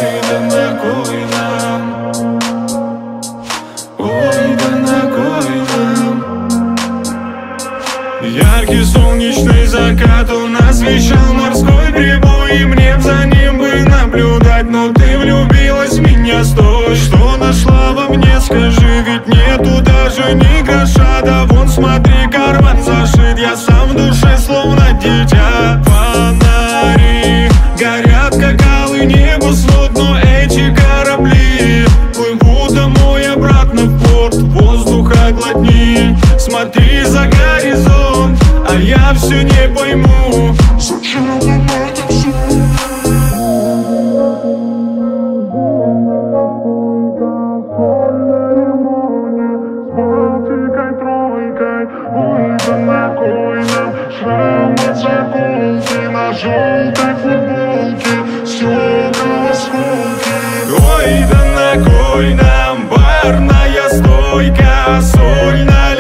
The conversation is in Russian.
ой, да на кой нам? Ой, да на кой нам? Яркий солнечный закат, он освещал морской прибой, и мне за ним бы наблюдать. Но ты влюбилась в меня, стой. Что нашла во мне, скажи, ведь нету даже ни гроша. Да вон смотри, карман зашит, я сам в душе словно дитя. Фонари горят, как алый небосвод, но эти корабли плывут домой обратно в порт. Воздух оглотни, смотри за горизонт, а я все не пойму, зачем нам это все? Ой, да на кой нам шрам от заколки на желтой футболке, стекла осколки. Ой, да на кой нам барная стойка, соль на